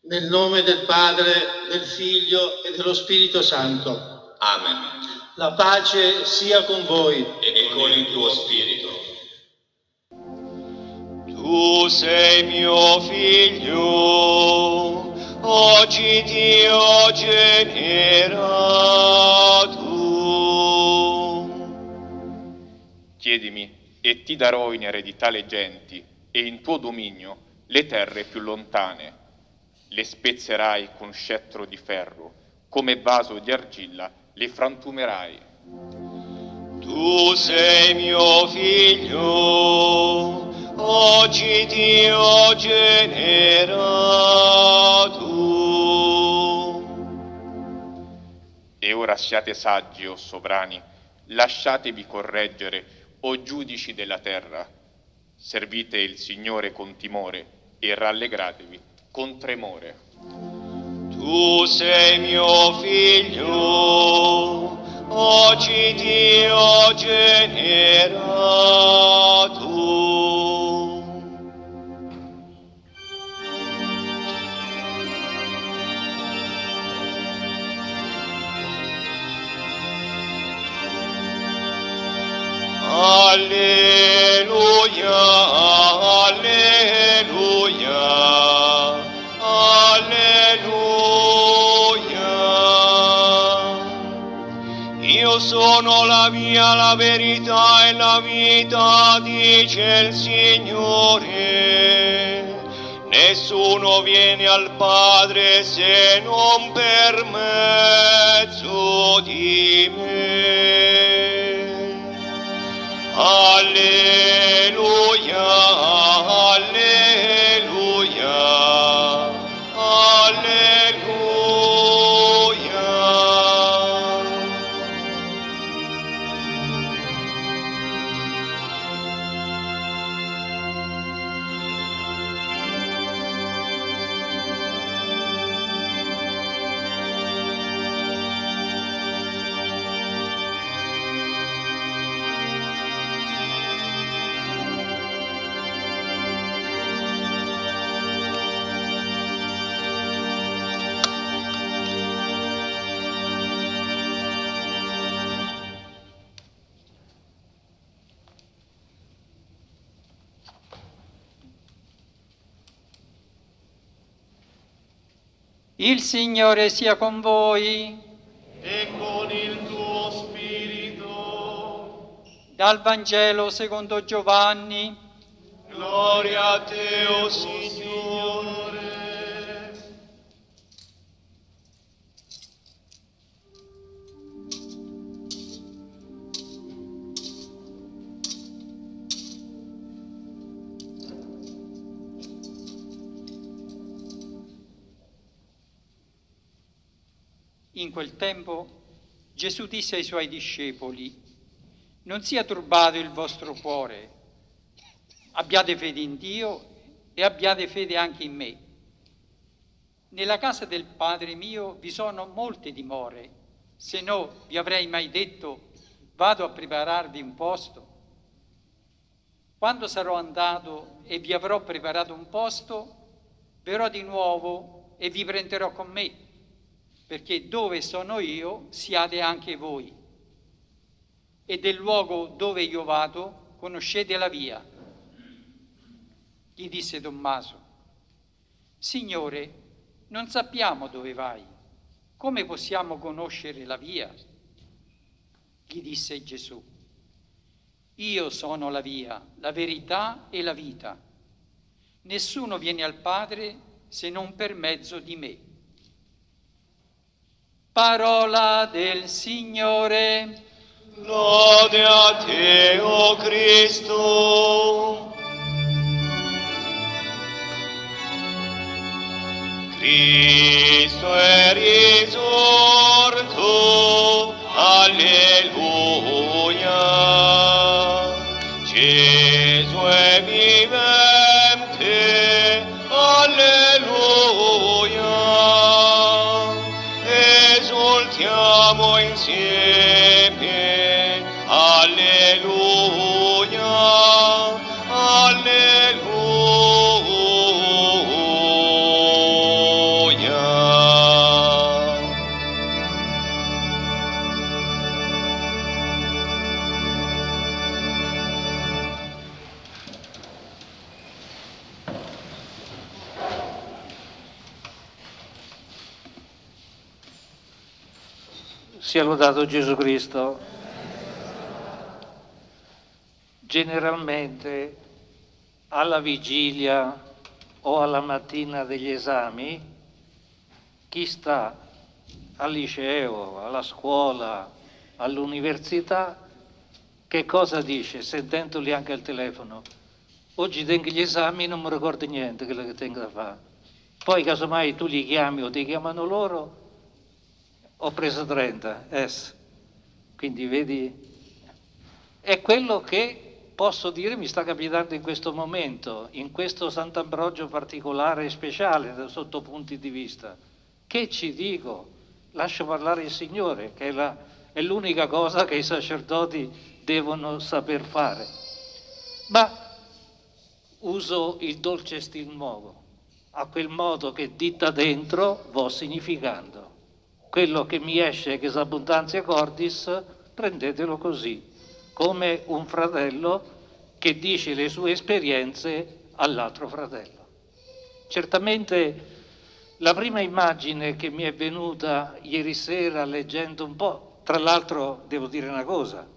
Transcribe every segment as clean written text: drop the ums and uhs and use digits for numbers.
Nel nome del Padre, del Figlio e dello Spirito Santo. Amen. La pace sia con voi. E con il tuo spirito. Tu sei mio figlio, oggi ti ho generato. Chiedimi e ti darò in eredità le genti e in tuo dominio le terre più lontane. Le spezzerai con scettro di ferro, come vaso di argilla le frantumerai. Tu sei mio figlio, oggi ti ho generato. E ora siate saggi, o sovrani, lasciatevi correggere, o giudici della terra. Servite il Signore con timore e rallegratevi con tremore. Tu sei mio figlio, oggi ti ho generato. Alleluia, alleluia, alleluia. Io sono la via, la verità e la vita, dice il Signore. Nessuno viene al Padre se non per mezzo di me. Alleluia, alleluia, alleluia. Il Signore sia con voi. E con il tuo spirito. Dal Vangelo secondo Giovanni. Gloria a te, o Signore. In quel tempo Gesù disse ai suoi discepoli: non sia turbato il vostro cuore, abbiate fede in Dio e abbiate fede anche in me. Nella casa del Padre mio vi sono molte dimore, se no vi avrei mai detto vado a prepararvi un posto. Quando sarò andato e vi avrò preparato un posto, verrò di nuovo e vi prenderò con me, perché dove sono io siate anche voi. E del luogo dove io vado conoscete la via. Gli disse Tommaso: Signore, non sappiamo dove vai, come possiamo conoscere la via? Gli disse Gesù: io sono la via, la verità e la vita. Nessuno viene al Padre se non per mezzo di me. Parola del Signore. Lode a te, o Cristo. Cristo è risorto, alleluia. Gesù è vivente, alleluia. Esultiamo insieme, alleluia, alleluia. Sia lodato Gesù Cristo. Generalmente alla vigilia o alla mattina degli esami, chi sta al liceo, alla scuola, all'università, che cosa dice, sentendoli anche al telefono? Oggi tengo gli esami, non mi ricordo niente quello che tengo da fare. Poi casomai tu li chiami o ti chiamano loro, ho preso 30, quindi vedi, è quello che posso dire mi sta capitando in questo momento, in questo Sant'Ambrogio particolare e speciale sotto punti di vista. Che ci dico? Lascio parlare il Signore, che è l'unica cosa che i sacerdoti devono saper fare. Ma uso il dolce stil nuovo, a quel modo che ditta dentro vo significando. Quello che mi esce che s'abbondanzia cordis, prendetelo così, come un fratello che dice le sue esperienze all'altro fratello. Certamente la prima immagine che mi è venuta ieri sera leggendo un po', tra l'altro devo dire una cosa,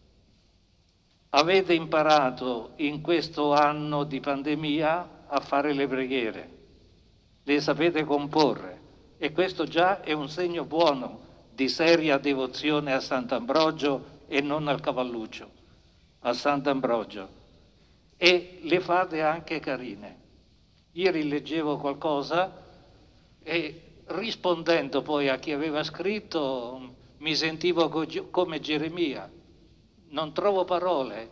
avete imparato in questo anno di pandemia a fare le preghiere, le sapete comporre e questo già è un segno buono di seria devozione a Sant'Ambrogio e non al cavalluccio, a Sant'Ambrogio, e le fate anche carine. Ieri leggevo qualcosa e rispondendo poi a chi aveva scritto mi sentivo come Geremia, non trovo parole,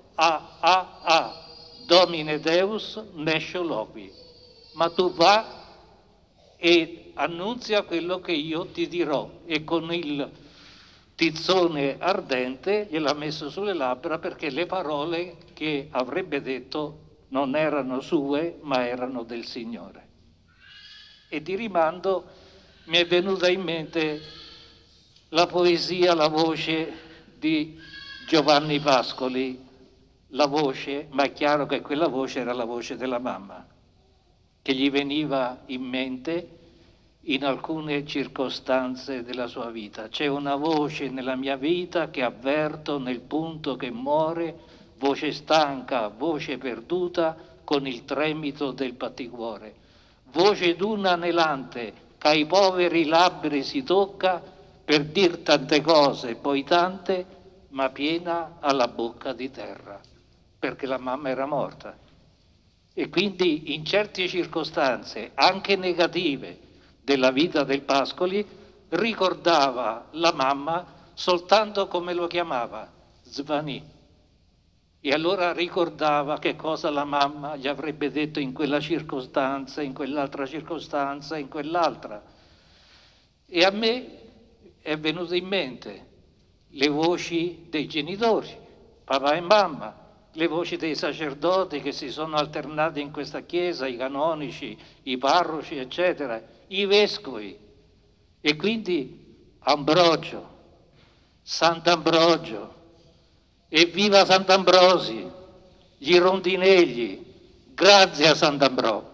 Domine Deus nescio loqui, ma tu va e annunzia quello che io ti dirò, e con il tizzone ardente gliel'ha messo sulle labbra perché le parole che avrebbe detto non erano sue ma erano del Signore. E di rimando mi è venuta in mente la poesia, la voce di Giovanni Pascoli, la voce, ma è chiaro che quella voce era la voce della mamma, che gli veniva in mente in alcune circostanze della sua vita. C'è una voce nella mia vita che avverto nel punto che muore, voce stanca, voce perduta, con il tremito del batticuore. Voce d'una anelante, che ai poveri labbri si tocca, per dir tante cose, poi tante, ma piena alla bocca di terra, perché la mamma era morta. E quindi in certe circostanze, anche negative, della vita del Pascoli, ricordava la mamma soltanto come lo chiamava, Zvani. E allora ricordava che cosa la mamma gli avrebbe detto in quella circostanza, in quell'altra circostanza, in quell'altra. E a me è venuto in mente le voci dei genitori, papà e mamma, le voci dei sacerdoti che si sono alternati in questa chiesa, i canonici, i parroci, eccetera, i vescovi. E quindi Ambrogio, Sant'Ambrogio, evviva Sant'Ambrosi, gli rondinegli, grazie a Sant'Ambrogio.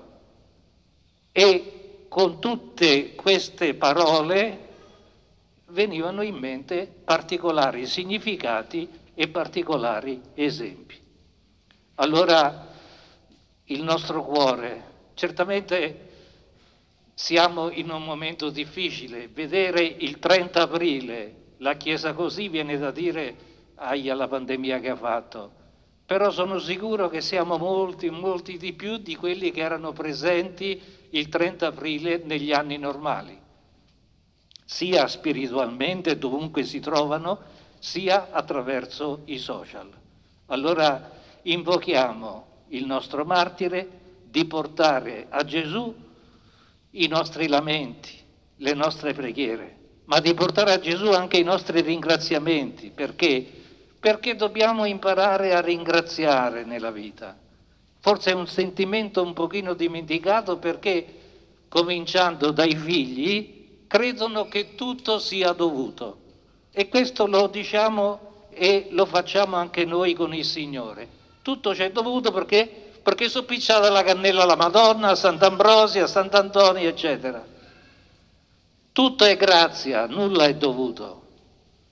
E con tutte queste parole venivano in mente particolari significati e particolari esempi. Allora il nostro cuore, certamente siamo in un momento difficile, vedere il 30 aprile la Chiesa così viene da dire ahia la pandemia che ha fatto, però sono sicuro che siamo molti di più di quelli che erano presenti il 30 aprile negli anni normali, sia spiritualmente dovunque si trovano, sia attraverso i social. Allora invochiamo il nostro martire di portare a Gesù i nostri lamenti, le nostre preghiere, ma di portare a Gesù anche i nostri ringraziamenti. Perché? Perché dobbiamo imparare a ringraziare nella vita. Forse è un sentimento un pochino dimenticato perché, cominciando dai figli, credono che tutto sia dovuto. E questo lo diciamo e lo facciamo anche noi con il Signore. Tutto c'è dovuto perché sono picciata la cannella alla Madonna, a Sant'Ambrosia, a Sant'Antonio, eccetera. Tutto è grazia, nulla è dovuto.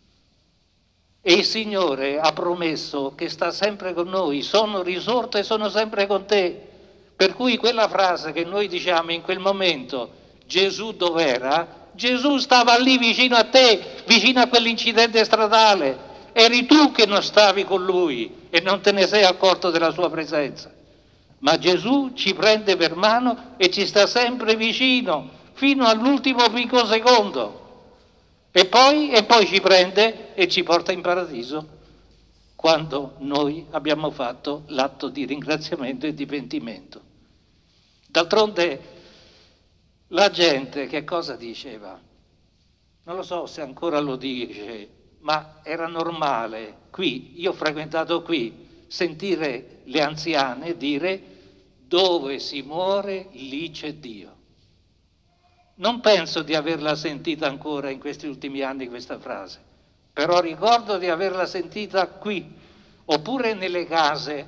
E il Signore ha promesso che sta sempre con noi, sono risorto e sono sempre con te. Per cui quella frase che noi diciamo in quel momento, Gesù dov'era? Gesù stava lì vicino a te, vicino a quell'incidente stradale. Eri tu che non stavi con lui e non te ne sei accorto della sua presenza. Ma Gesù ci prende per mano e ci sta sempre vicino, fino all'ultimo picosecondo. E poi ci prende e ci porta in paradiso quando noi abbiamo fatto l'atto di ringraziamento e di pentimento. D'altronde la gente che cosa diceva? Non lo so se ancora lo dice, ma era normale qui, io ho frequentato qui, sentire le anziane dire: dove si muore lì c'è Dio. Non penso di averla sentita ancora in questi ultimi anni questa frase, però ricordo di averla sentita qui, oppure nelle case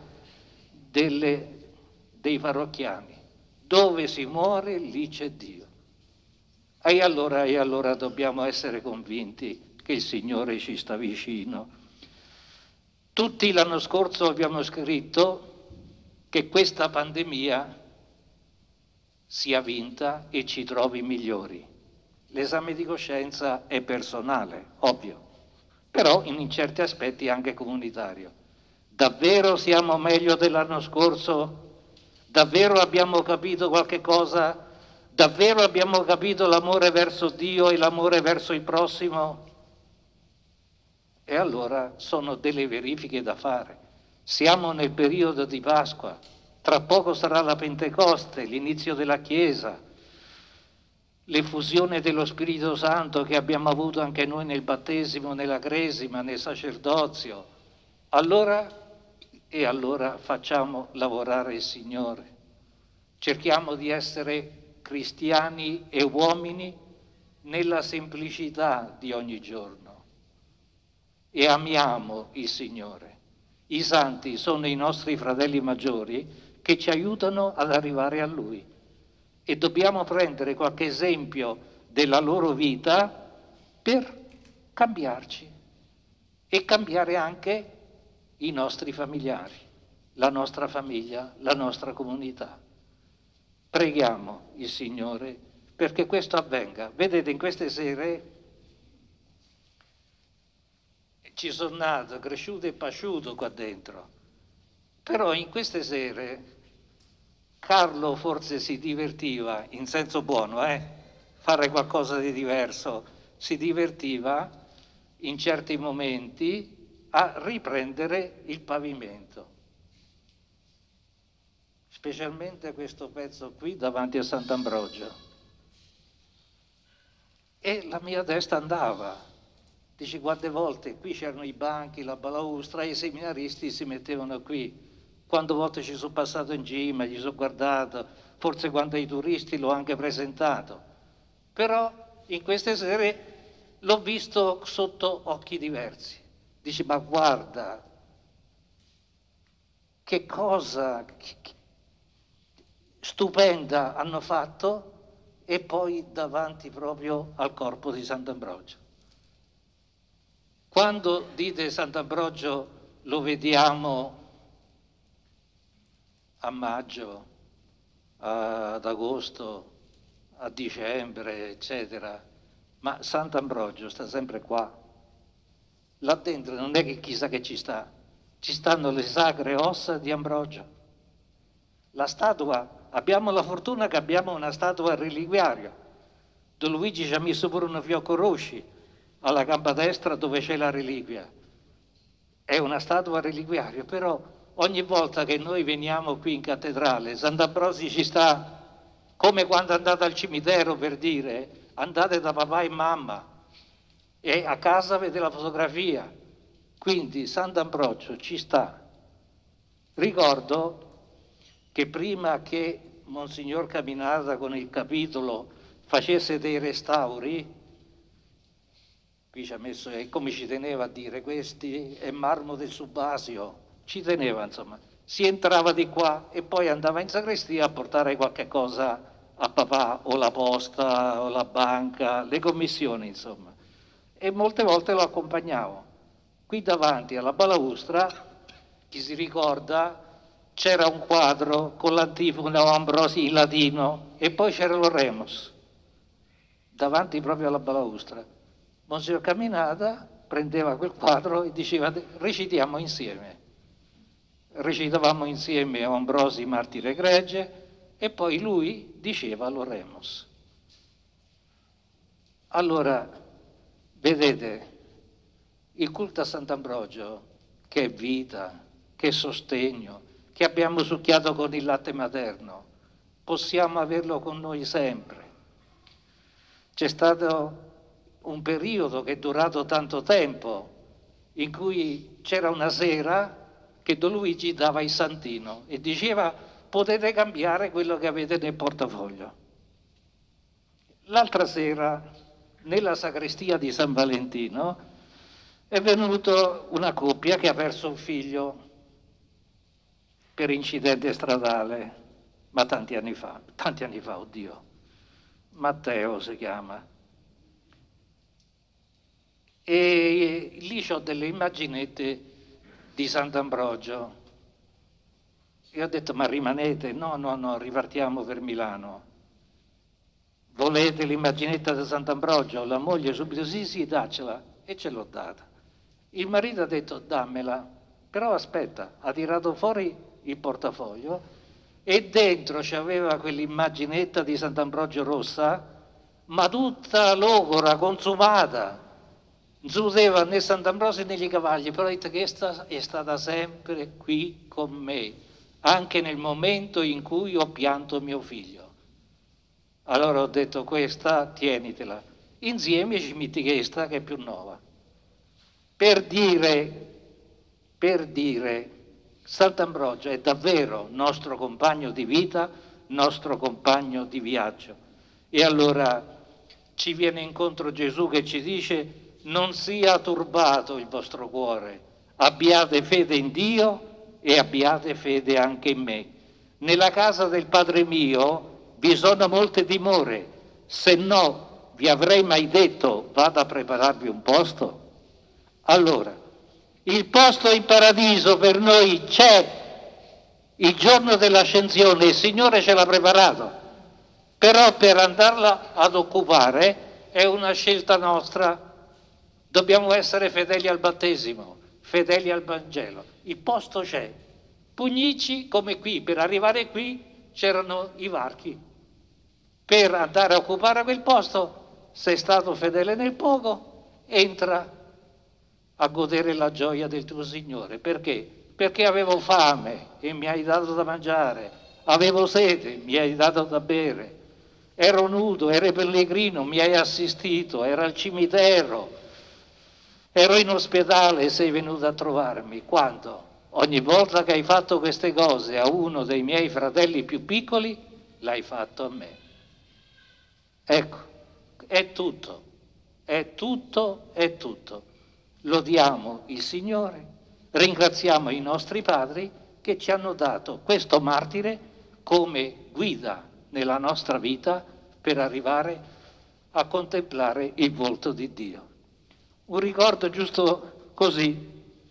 dei parrocchiani. Dove si muore lì c'è Dio. E allora dobbiamo essere convinti che il Signore ci sta vicino. Tutti l'anno scorso abbiamo scritto che questa pandemia sia vinta e ci trovi migliori. L'esame di coscienza è personale, ovvio, però in certi aspetti anche comunitario. Davvero siamo meglio dell'anno scorso? Davvero abbiamo capito qualche cosa? Davvero abbiamo capito l'amore verso Dio e l'amore verso il prossimo? E allora sono delle verifiche da fare. Siamo nel periodo di Pasqua. Tra poco sarà la Pentecoste, l'inizio della Chiesa, l'effusione dello Spirito Santo che abbiamo avuto anche noi nel battesimo, nella cresima, nel sacerdozio. Allora facciamo lavorare il Signore. Cerchiamo di essere cristiani e uomini nella semplicità di ogni giorno e amiamo il Signore. I santi sono i nostri fratelli maggiori che ci aiutano ad arrivare a Lui e dobbiamo prendere qualche esempio della loro vita per cambiarci e cambiare anche i nostri familiari, la nostra famiglia, la nostra comunità. Preghiamo il Signore perché questo avvenga. Vedete, in queste sere ci sono nato, cresciuto e pasciuto qua dentro. Però in queste sere Carlo forse si divertiva, in senso buono, fare qualcosa di diverso, si divertiva in certi momenti a riprendere il pavimento. Specialmente questo pezzo qui davanti a Sant'Ambrogio. E la mia testa andava. Dici, quante volte qui c'erano i banchi, la balaustra, i seminaristi si mettevano qui. Quante volte ci sono passato in cima, gli sono guardato, forse quando ai turisti l'ho anche presentato. Però in queste sere l'ho visto sotto occhi diversi. Dici, ma guarda, che cosa stupenda hanno fatto, e poi davanti proprio al corpo di Sant'Ambrogio. Quando dite Sant'Ambrogio lo vediamo a maggio, ad agosto, a dicembre, eccetera, ma Sant'Ambrogio sta sempre qua. Là dentro non è che chissà che ci stanno le sacre ossa di Ambrogio. La statua, abbiamo la fortuna che abbiamo una statua reliquiaria. Don Luigi ci ha messo pure un fiocco rossi alla gamba destra dove c'è la reliquia. È una statua reliquiaria, però ogni volta che noi veniamo qui in cattedrale, Sant'Ambrogio ci sta come quando andate al cimitero, per dire, andate da papà e mamma e a casa avete la fotografia. Quindi Sant'Ambrogio ci sta. Ricordo che prima che Monsignor Caminata con il capitolo facesse dei restauri, qui ci ha messo, e come ci teneva a dire, questi è marmo del Subasio, ci teneva insomma, si entrava di qua e poi andava in sacrestia a portare qualche cosa a papà, o la posta, o la banca, le commissioni insomma, e molte volte lo accompagnavo. Qui davanti alla balaustra, chi si ricorda, c'era un quadro con l'antifona Ambrosi in latino e poi c'era l'Oremus, davanti proprio alla balaustra. Monsignor Camminata prendeva quel quadro e diceva recitiamo insieme. Recitavamo insieme Ambrosi Martire Gregge e poi lui diceva l'Oremus. Allora, vedete, il culto a Sant'Ambrogio, che è vita, che è sostegno, che abbiamo succhiato con il latte materno, possiamo averlo con noi sempre. C'è stato un periodo che è durato tanto tempo, in cui c'era una sera che Don Luigi dava il santino e diceva potete cambiare quello che avete nel portafoglio. L'altra sera, nella sacrestia di San Valentino, è venuta una coppia che ha perso un figlio per incidente stradale, ma tanti anni fa, oddio, Matteo si chiama. E lì ho delle immaginette di Sant'Ambrogio e ho detto ma rimanete? No, ripartiamo per Milano. Volete l'immaginetta di Sant'Ambrogio? La moglie subito sì, daccela, e ce l'ho data. Il marito ha detto dammela, però aspetta, ha tirato fuori il portafoglio e dentro c'aveva quell'immaginetta di Sant'Ambrogio rossa, ma tutta logora, consumata. Non si usava né Sant'Ambrogio né i cavalli, però questa è stata sempre qui con me, anche nel momento in cui ho pianto mio figlio. Allora ho detto questa, tienitela. Insieme ci metti questa che è più nuova. Per dire, Sant'Ambrogio è davvero nostro compagno di vita, nostro compagno di viaggio. E allora ci viene incontro Gesù che ci dice non sia turbato il vostro cuore, abbiate fede in Dio e abbiate fede anche in me. Nella casa del Padre mio vi sono molte dimore, se no vi avrei mai detto vado a prepararvi un posto? Allora, il posto in paradiso per noi c'è, il giorno dell'ascensione il Signore ce l'ha preparato, però per andarla ad occupare è una scelta nostra, dobbiamo essere fedeli al battesimo, fedeli al Vangelo, il posto c'è. Pugnici come qui, per arrivare qui c'erano i varchi. Per andare a occupare quel posto, sei stato fedele nel poco, entra a godere la gioia del tuo Signore. Perché? Perché avevo fame e mi hai dato da mangiare, avevo sete, mi hai dato da bere, ero nudo, ero pellegrino, mi hai assistito, ero al cimitero, ero in ospedale e sei venuto a trovarmi. Quando? Ogni volta che hai fatto queste cose a uno dei miei fratelli più piccoli, l'hai fatto a me. Ecco, è tutto, è tutto, è tutto. Lodiamo il Signore, ringraziamo i nostri padri che ci hanno dato questo martire come guida nella nostra vita per arrivare a contemplare il volto di Dio. Un ricordo giusto così,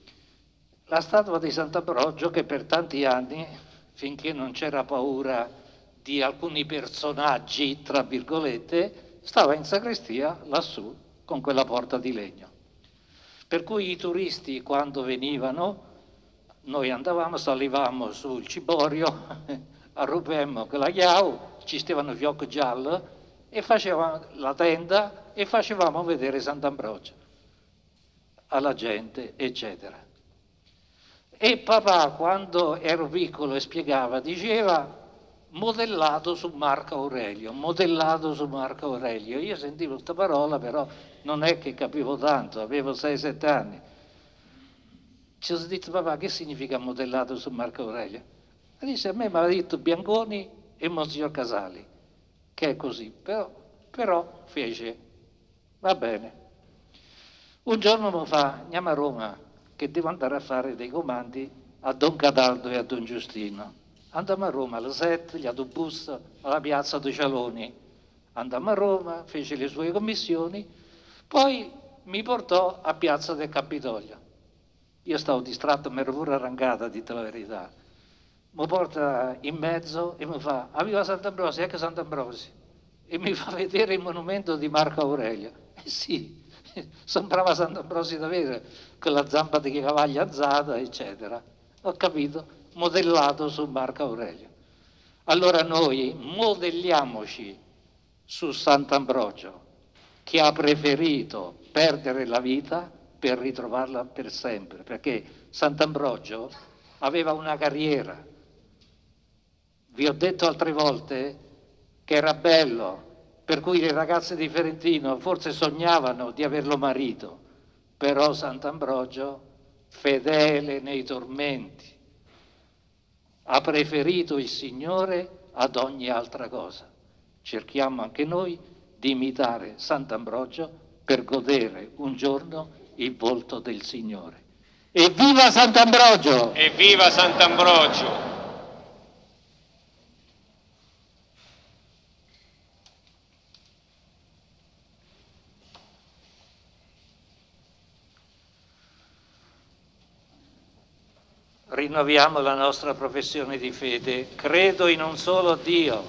la statua di Sant'Ambrogio che per tanti anni, finché non c'era paura di alcuni personaggi, tra virgolette, stava in sacrestia lassù con quella porta di legno. Per cui i turisti quando venivano, noi andavamo, salivamo sul ciborio, arrupemmo con la chiave, ci stavano fiocchi gialli e facevamo la tenda e facevamo vedere Sant'Ambrogio alla gente, eccetera. E papà, quando ero piccolo e spiegava, diceva modellato su Marco Aurelio, modellato su Marco Aurelio. Io sentivo questa parola, però non è che capivo tanto, avevo 6-7 anni. Ci ho detto, papà, che significa modellato su Marco Aurelio? E dice, a me mi aveva detto Bianconi e Monsignor Casali, che è così, però fece, va bene. Un giorno mi fa, andiamo a Roma, che devo andare a fare dei comandi a Don Cataldo e a Don Giustino. Andammo a Roma alle 7, gli autobus alla piazza dei Cialoni. Andammo a Roma, fece le sue commissioni, poi mi portò a Piazza del Capitolio. Io stavo distratto, mi ero pure arrancata, a dirti la verità. Mi porta in mezzo e mi fa: "Avviva Sant'Ambrosio, ecco Sant'Ambrosio", e mi fa vedere il monumento di Marco Aurelio. Sì, sembrava Sant'Ambrosio davvero, con la zampa di cavallo alzata, eccetera. Ho capito, modellato su Marco Aurelio. Allora noi modelliamoci su Sant'Ambrogio, che ha preferito perdere la vita per ritrovarla per sempre, perché Sant'Ambrogio aveva una carriera. Vi ho detto altre volte che era bello, per cui le ragazze di Ferentino forse sognavano di averlo marito, però Sant'Ambrogio, fedele nei tormenti, ha preferito il Signore ad ogni altra cosa. Cerchiamo anche noi di imitare Sant'Ambrogio per godere un giorno il volto del Signore. Evviva Sant'Ambrogio! Evviva Sant'Ambrogio! Rinnoviamo la nostra professione di fede. Credo in un solo Dio,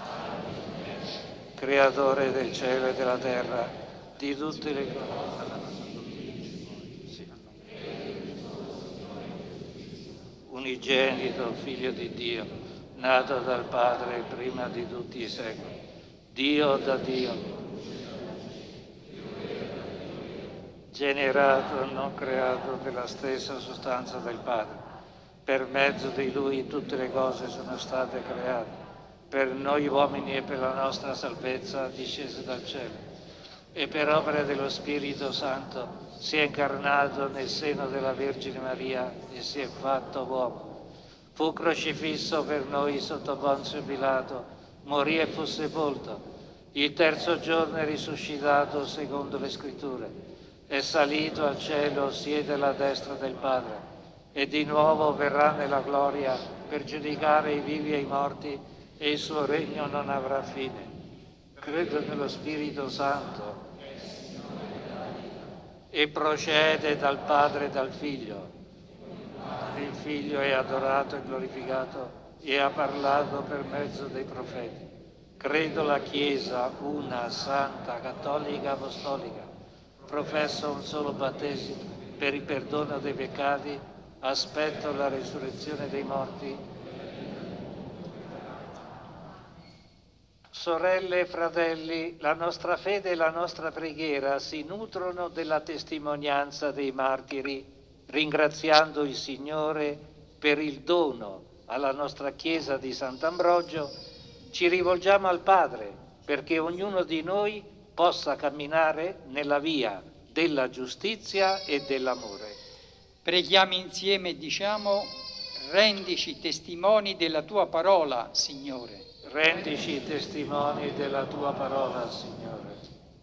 creatore del cielo e della terra, di tutte le cose. Unigenito Figlio di Dio, nato dal Padre prima di tutti i secoli, Dio da Dio, generato, non creato, della stessa sostanza del Padre. Per mezzo di Lui tutte le cose sono state create, per noi uomini e per la nostra salvezza discese dal cielo, e per opera dello Spirito Santo si è incarnato nel seno della Vergine Maria e si è fatto uomo. Fu crocifisso per noi sotto Ponzio Pilato, morì e fu sepolto. Il terzo giorno è risuscitato secondo le Scritture, è salito al cielo, siede alla destra del Padre, e di nuovo verrà nella gloria per giudicare i vivi e i morti, e il suo regno non avrà fine. Credo nello Spirito Santo e procede dal Padre e dal Figlio. Il Figlio è adorato e glorificato e ha parlato per mezzo dei profeti. Credo la Chiesa, una, santa, cattolica, apostolica. Professo un solo battesimo per il perdono dei peccati. Aspetto la risurrezione dei morti. Sorelle e fratelli, la nostra fede e la nostra preghiera si nutrono della testimonianza dei martiri, ringraziando il Signore per il dono alla nostra Chiesa di Sant'Ambrogio. Ci rivolgiamo al Padre perché ognuno di noi possa camminare nella via della giustizia e dell'amore. Preghiamo insieme e diciamo: rendici testimoni della tua parola, Signore. Rendici testimoni della tua parola, Signore.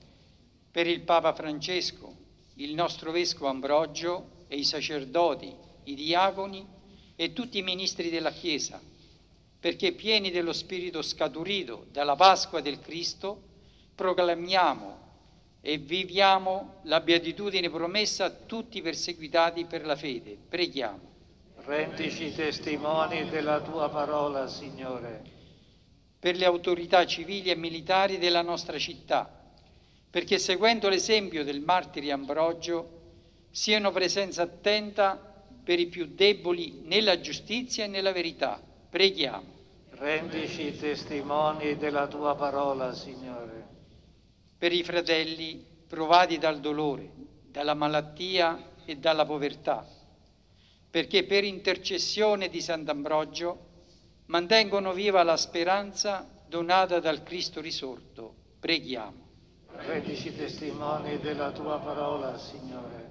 Per il Papa Francesco, il nostro Vescovo Ambrogio e i sacerdoti, i diaconi e tutti i ministri della Chiesa, perché pieni dello Spirito scaturito dalla Pasqua del Cristo, proclamiamo e viviamo la beatitudine promessa a tutti i perseguitati per la fede. Preghiamo. Rendici testimoni della tua parola, Signore. Per le autorità civili e militari della nostra città, perché seguendo l'esempio del martire Ambrogio siano presenza attenta per i più deboli nella giustizia e nella verità. Preghiamo. Rendici testimoni della tua parola, Signore. Per i fratelli provati dal dolore, dalla malattia e dalla povertà, perché per intercessione di Sant'Ambrogio mantengono viva la speranza donata dal Cristo risorto. Preghiamo. Rendici testimoni della tua parola, Signore.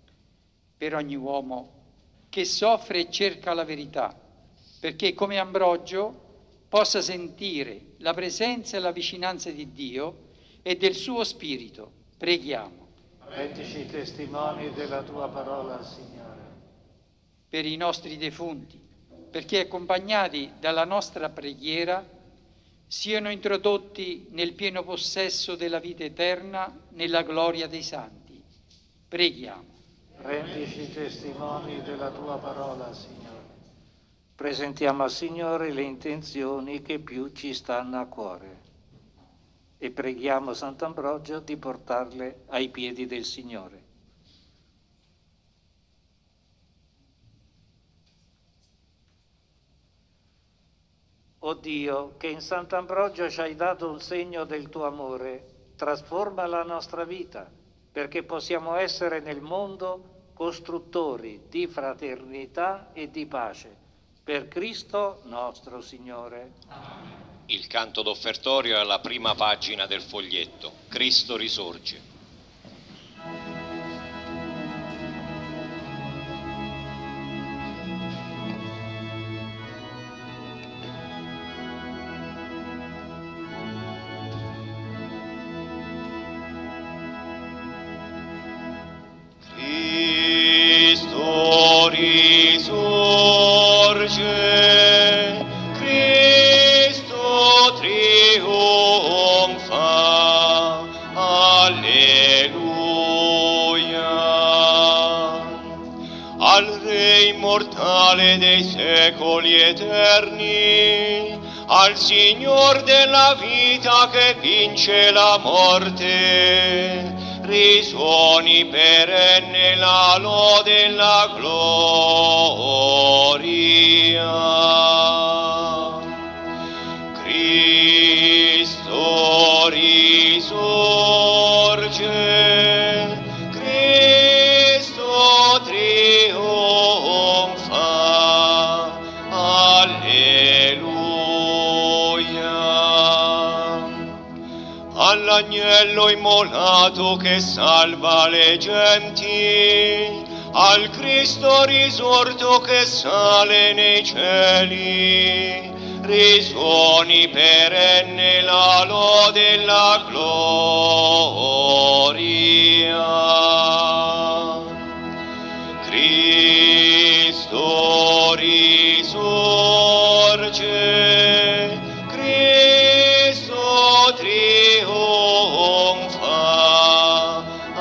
Per ogni uomo che soffre e cerca la verità, perché come Ambrogio possa sentire la presenza e la vicinanza di Dio e del suo Spirito. Preghiamo. Rendici testimoni della tua parola, Signore. Per i nostri defunti, perché accompagnati dalla nostra preghiera siano introdotti nel pieno possesso della vita eterna, nella gloria dei santi. Preghiamo. rendici testimoni della tua parola, Signore. Presentiamo al Signore le intenzioni che più ci stanno a cuore e preghiamo Sant'Ambrogio di portarle ai piedi del Signore. O Dio, che in Sant'Ambrogio ci hai dato un segno del tuo amore, trasforma la nostra vita perché possiamo essere nel mondo costruttori di fraternità e di pace. Per Cristo nostro Signore. Il canto d'offertorio è alla prima pagina del foglietto. Cristo risorge. Cristo risorge, Cristo trionfa, alleluia. Al Re immortale dei secoli eterni, al Signor della vita che vince la morte, risuoni perenne la lode e la gloria. Cristo risorge, Cristo trionfa, alleluia. All'agnello immolato che salva le genti, al Cristo risorto che sale nei cieli, risuoni perenne la lode e la gloria. Cristo risorge, Cristo trionfa,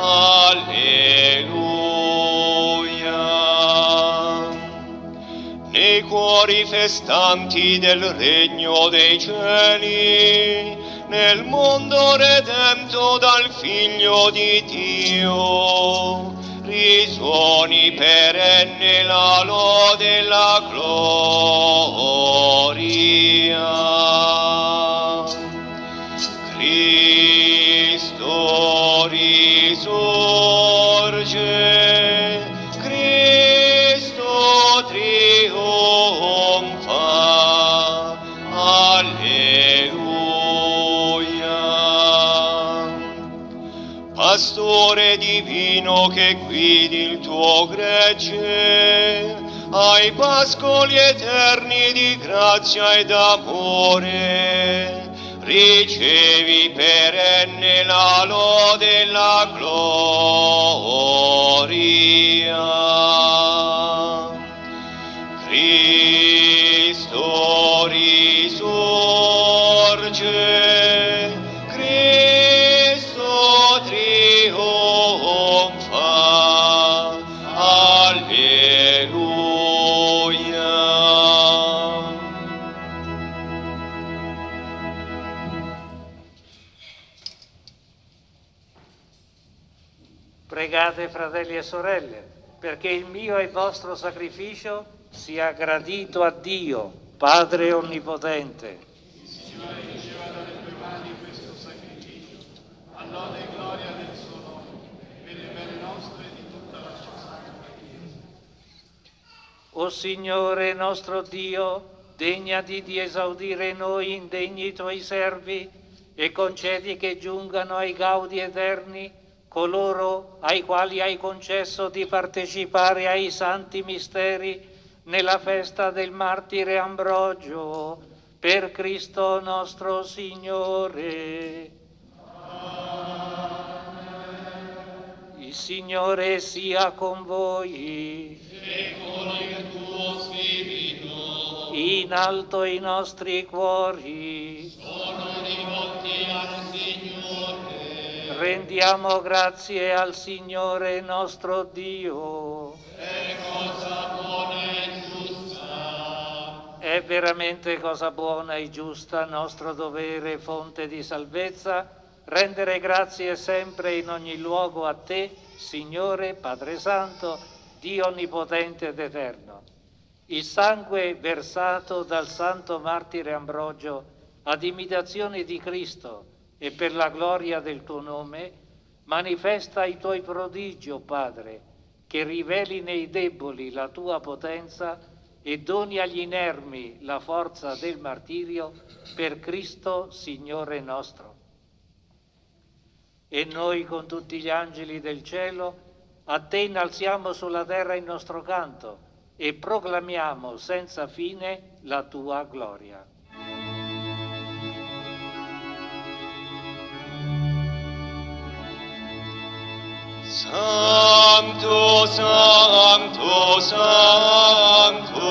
alleluia. Nei cuori festanti del regno dei cieli, nel mondo redento dal Figlio di Dio, risuoni perenne la lode e la gloria. Cristo risorge, Cristo trionfa, alleluia. Pastore divino che guidi il tuo gregge ai pascoli eterni di grazia ed amore, ricevi perenne la lode e la gloria. Cristo risorge, Cristo trionfa, alleluia. Pregate, fratelli e sorelle, perché il mio e il vostro sacrificio sia gradito a Dio, Padre Onnipotente. Signore riceva dalle tue mani questo sacrificio, a lode e gloria del suo nome, per il bene nostro e di tutta la sua santa Chiesa. O Signore nostro Dio, degnati di esaudire noi indegni tuoi servi e concedi che giungano ai gaudi eterni coloro ai quali hai concesso di partecipare ai santi misteri nella festa del martire Ambrogio, per Cristo nostro Signore. Amen. Il Signore sia con voi. E con il tuo spirito. In alto i nostri cuori. Sono rivolti al Signore. Rendiamo grazie al Signore nostro Dio. È cosa buona e giusta. È veramente cosa buona e giusta, nostro dovere, fonte di salvezza, rendere grazie sempre in ogni luogo a Te, Signore, Padre Santo, Dio Onnipotente ed Eterno. Il sangue versato dal santo martire Ambrogio ad imitazione di Cristo e per la gloria del Tuo nome, manifesta i Tuoi prodigi, o Padre, che riveli nei deboli la Tua potenza e doni agli inermi la forza del martirio per Cristo, Signore nostro. E noi con tutti gli angeli del cielo a Te innalziamo sulla terra il nostro canto e proclamiamo senza fine la Tua gloria. Santo, Santo, Santo,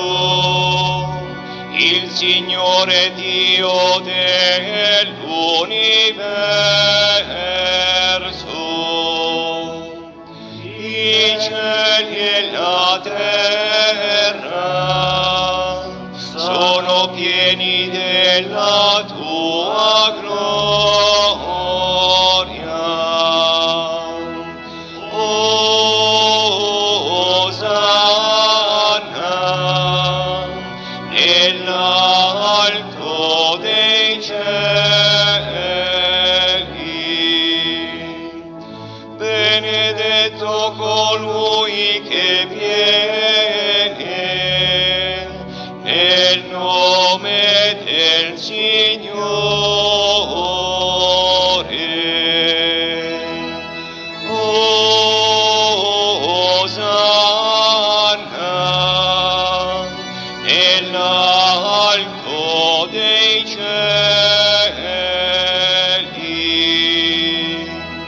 il Signore Dio dell'universo, i cieli e la terra sono pieni della Tua gloria. Nell'alto dei cieli, benedetto colui che viene nel nome del Signore. Osanna nell'alto dei cieli.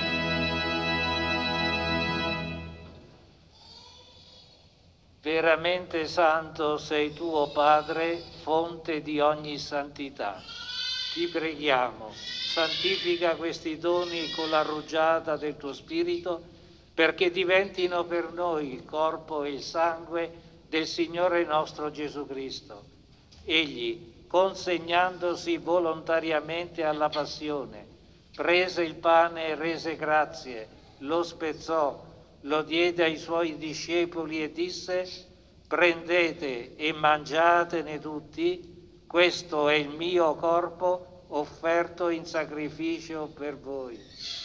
Veramente santo sei Tu, o Padre, fonte di ogni santità. Ti preghiamo, santifica questi doni con la rugiada del Tuo Spirito, perché diventino per noi il corpo e il sangue del Signore nostro Gesù Cristo. Egli, consegnandosi volontariamente alla passione, prese il pane e rese grazie, lo spezzò, lo diede ai Suoi discepoli e disse: prendete e mangiatene tutti, questo è il mio corpo offerto in sacrificio per voi.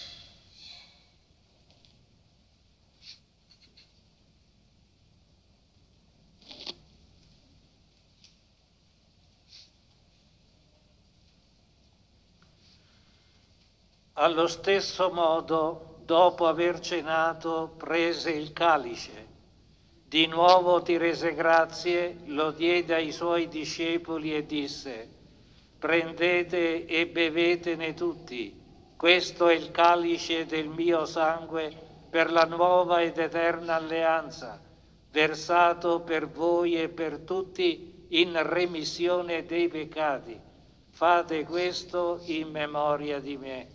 Allo stesso modo, dopo aver cenato, prese il calice. Di nuovo ti rese grazie, lo diede ai Suoi discepoli e disse: prendete e bevetene tutti, questo è il calice del mio sangue per la nuova ed eterna alleanza, versato per voi e per tutti in remissione dei peccati. Fate questo in memoria di me.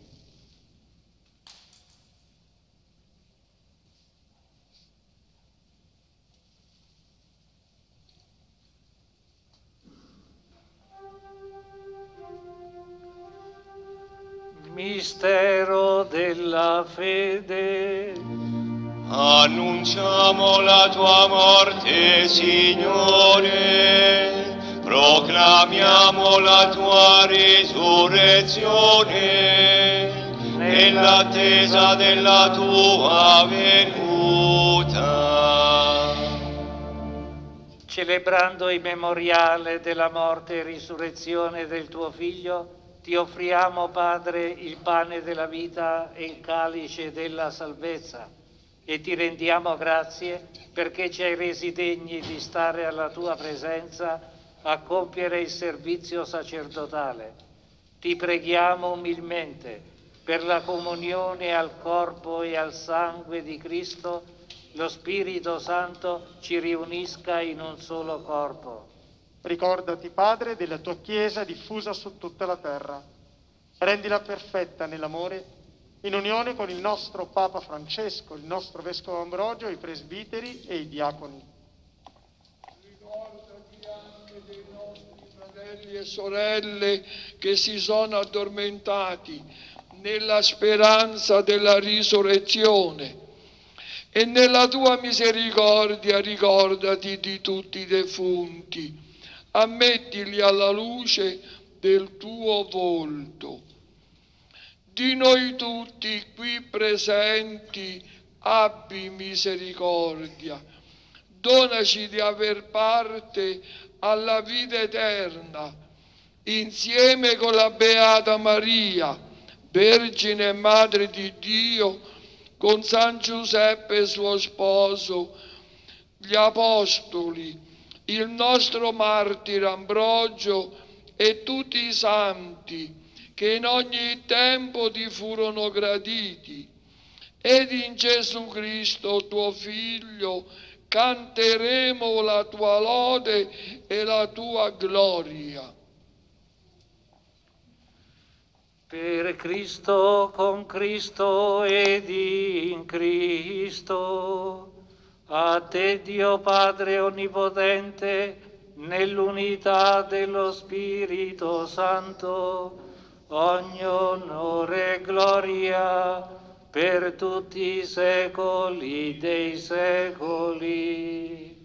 Mistero della fede. Annunciamo la Tua morte, Signore, proclamiamo la Tua risurrezione, nell'attesa della Tua venuta. Celebrando il memoriale della morte e risurrezione del Tuo Figlio, Ti offriamo, Padre, il pane della vita e il calice della salvezza, e Ti rendiamo grazie perché ci hai resi degni di stare alla Tua presenza a compiere il servizio sacerdotale. Ti preghiamo umilmente per la comunione al corpo e al sangue di Cristo, lo Spirito Santo ci riunisca in un solo corpo. Ricordati, Padre, della Tua Chiesa diffusa su tutta la terra. Rendila perfetta nell'amore in unione con il nostro Papa Francesco, il nostro Vescovo Ambrogio, i presbiteri e i diaconi. Ricordati anche dei nostri fratelli e sorelle che si sono addormentati nella speranza della risurrezione, e nella tua misericordia ricordati di tutti i defunti, ammettili alla luce del tuo volto. Di noi tutti qui presenti abbi misericordia, donaci di aver parte alla vita eterna, insieme con la Beata Maria, Vergine e Madre di Dio, con San Giuseppe suo sposo, gli Apostoli, il nostro martire Ambrogio e tutti i santi che in ogni tempo ti furono graditi, ed in Gesù Cristo tuo Figlio canteremo la tua lode e la tua gloria. Per Cristo, con Cristo ed in Cristo, a te Dio Padre Onnipotente, nell'unità dello Spirito Santo, ogni onore e gloria per tutti i secoli dei secoli.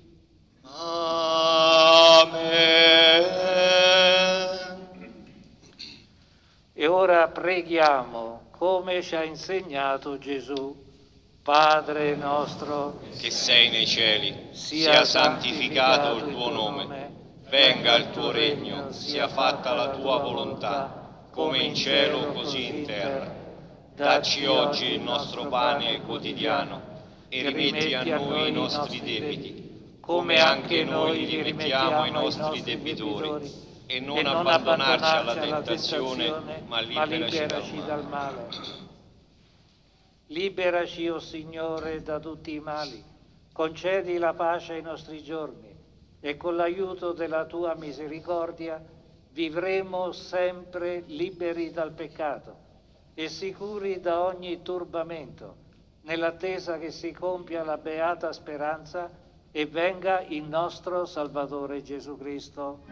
Amen. E ora preghiamo come ci ha insegnato Gesù. Padre nostro, che sei nei cieli, sia santificato il tuo nome, venga il tuo regno, sia fatta la tua volontà, come in cielo così in terra. Dacci oggi il nostro pane quotidiano e rimetti a noi i nostri debiti, come anche noi li rimettiamo ai nostri debitori, e non abbandonarci alla tentazione, ma liberaci dal male. Liberaci, o Signore, da tutti i mali, concedi la pace ai nostri giorni e con l'aiuto della tua misericordia vivremo sempre liberi dal peccato e sicuri da ogni turbamento, nell'attesa che si compia la beata speranza e venga il nostro Salvatore Gesù Cristo.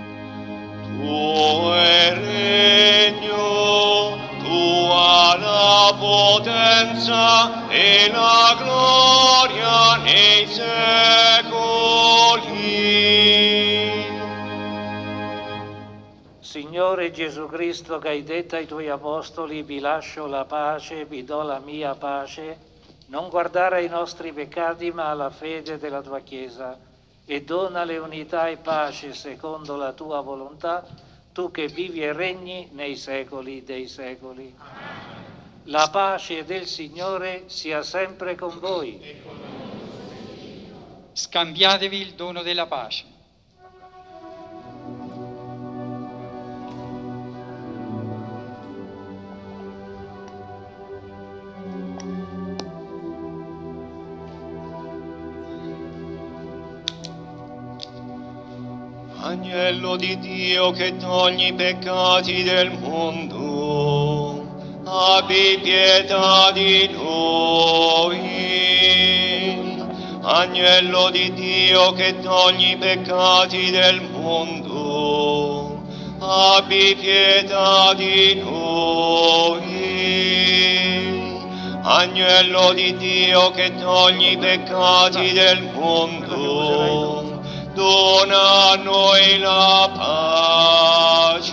Tuo è il regno, tua la potenza e la gloria nei secoli. Signore Gesù Cristo, che hai detto ai tuoi apostoli: vi lascio la pace, vi do la mia pace, non guardare ai nostri peccati ma alla fede della tua Chiesa, e donale unità e pace secondo la tua volontà, tu che vivi e regni nei secoli dei secoli. La pace del Signore sia sempre con voi. Scambiatevi il dono della pace. Agnello di Dio che togli i peccati del mondo, abbi pietà di noi. Agnello di Dio che togli i peccati del mondo, abbi pietà di noi. Agnello di Dio che togli i peccati del mondo, dona a noi la pace.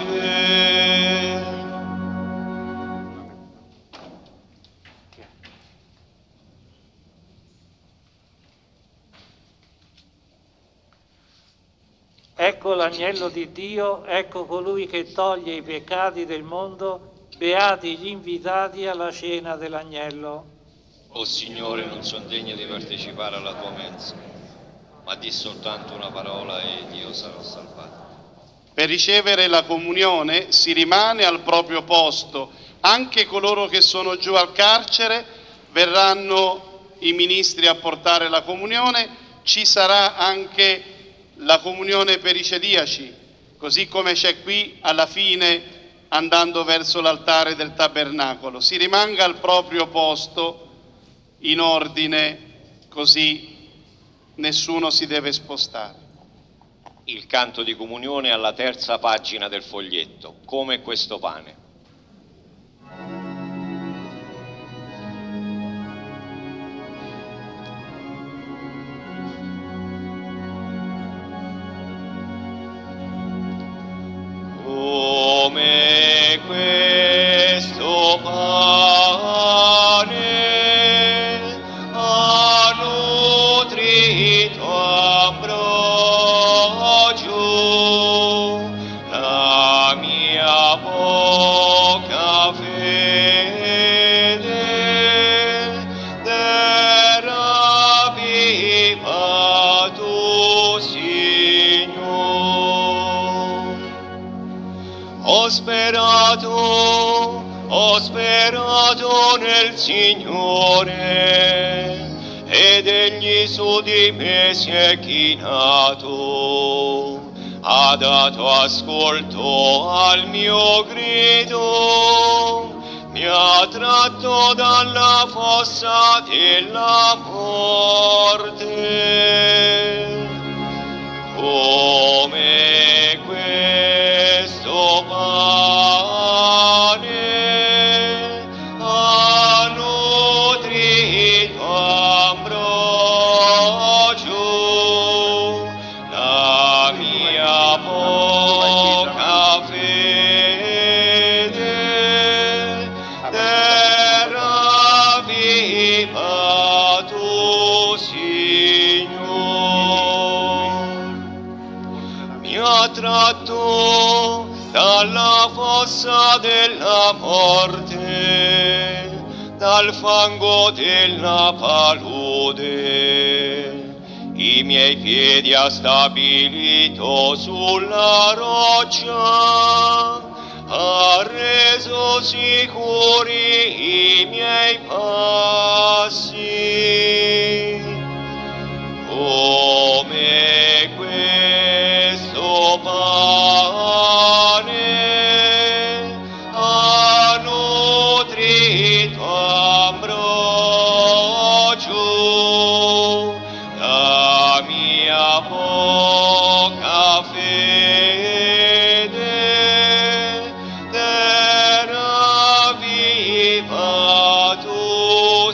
Ecco l'agnello di Dio, ecco colui che toglie i peccati del mondo, beati gli invitati alla cena dell'agnello. O Signore, non sono degno di partecipare alla tua mensa, ma di soltanto una parola ed io sarò salvato. Per ricevere la comunione si rimane al proprio posto. Anche coloro che sono giù al carcere verranno i ministri a portare la comunione. Ci sarà anche la comunione per i celiaci, così come c'è qui alla fine andando verso l'altare del tabernacolo. Si rimanga al proprio posto in ordine, così nessuno si deve spostare. Il canto di comunione alla terza pagina del foglietto, come questo pane. Come questo pane ha nutrito ambrogio la mia poca fede, terra viva tu, Signore. Ho sperato nel Signore, ed egli su di me si è chinato, ha dato ascolto al mio grido, mi ha tratto dalla fossa della morte. Come questo pane ha nutrito ambrogio la mia poca fede, terra viva tu, Signore. Mi ha tratto dalla fossa della morte, dal fango della palude, i miei piedi ha stabilito sulla roccia, ha reso sicuri i miei passi. Come questo pane ha nutrito ambrogio la mia poca fede, terra viva tu,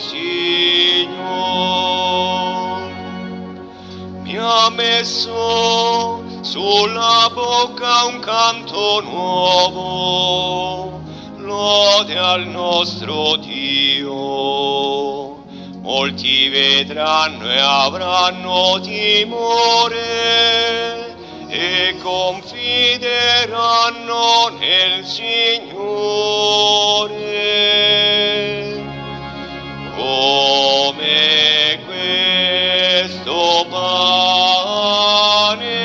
Signore. Mi ha messo sulla bocca un canto nuovo, lode al nostro Dio. Molti vedranno e avranno timore e confideranno nel Signore. Come questo pane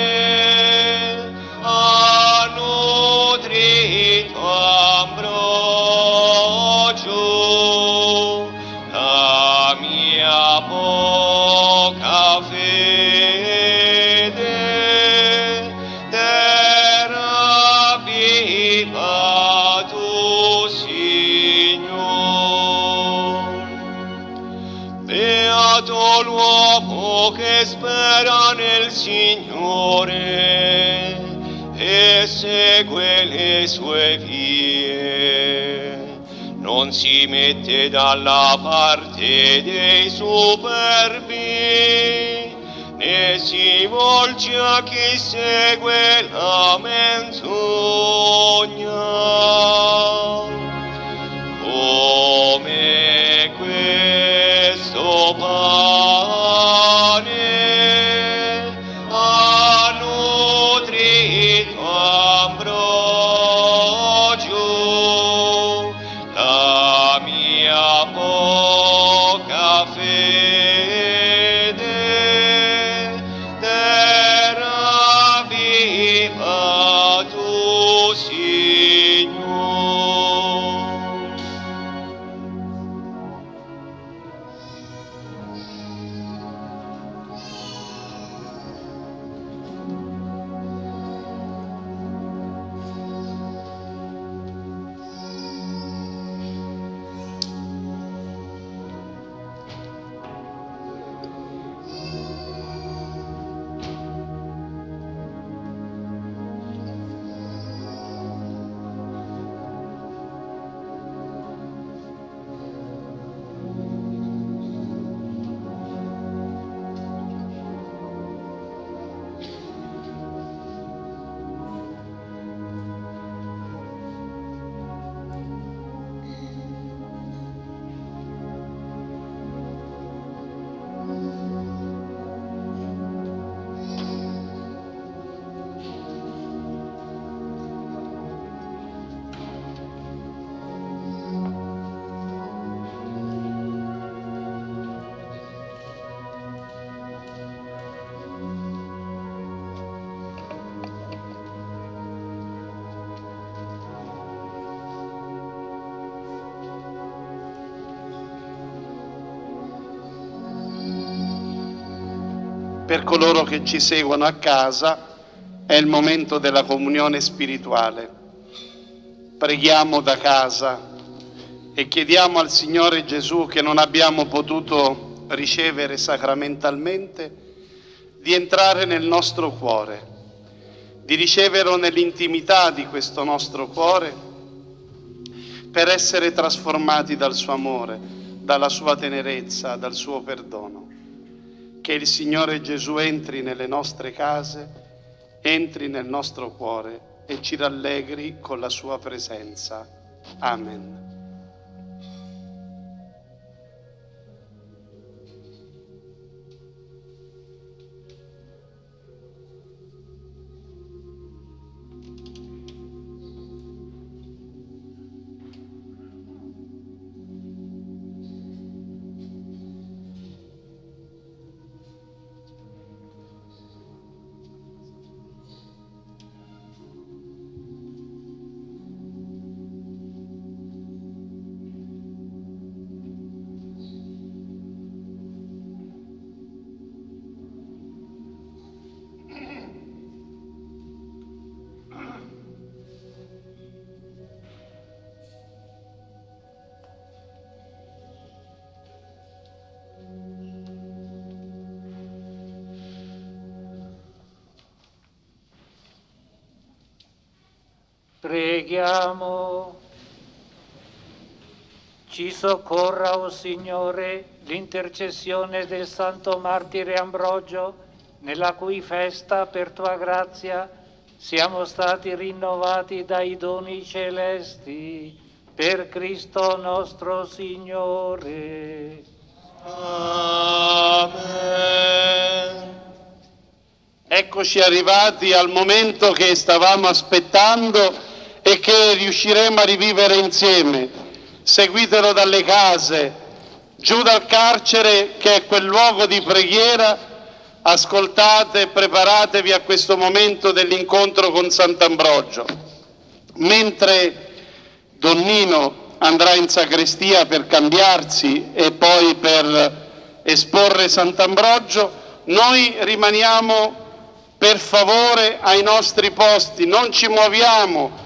ha nutrito ambrogio la mia poca fede, terra viva tu, Signore. Beato l'uomo che spera nel Signore e segue le sue vie, non si mette dalla parte dei superbi, né si volge a chi segue la menzogna. Come questo pane ha nutrito ambrogio la mia poca fede, terra viva tu, Signore. per coloro che ci seguono a casa è il momento della comunione spirituale. Preghiamo da casa e chiediamo al Signore Gesù, che non abbiamo potuto ricevere sacramentalmente, di entrare nel nostro cuore, di riceverlo nell'intimità di questo nostro cuore, per essere trasformati dal suo amore, dalla sua tenerezza, dal suo perdono. Che il Signore Gesù entri nelle nostre case, entri nel nostro cuore e ci rallegri con la sua presenza. Amen. Preghiamo. Ci soccorra, o Signore, l'intercessione del Santo Martire Ambrogio, nella cui festa, per Tua grazia, siamo stati rinnovati dai doni celesti, per Cristo nostro Signore. Amen. Eccoci arrivati al momento che stavamo aspettando e che riusciremo a rivivere insieme. Seguitelo dalle case, giù dal carcere, che è quel luogo di preghiera. Ascoltate e preparatevi a questo momento dell'incontro con Sant'Ambrogio. Mentre Don Nino andrà in sacrestia per cambiarsi e poi per esporre Sant'Ambrogio, noi rimaniamo per favore ai nostri posti, non ci muoviamo.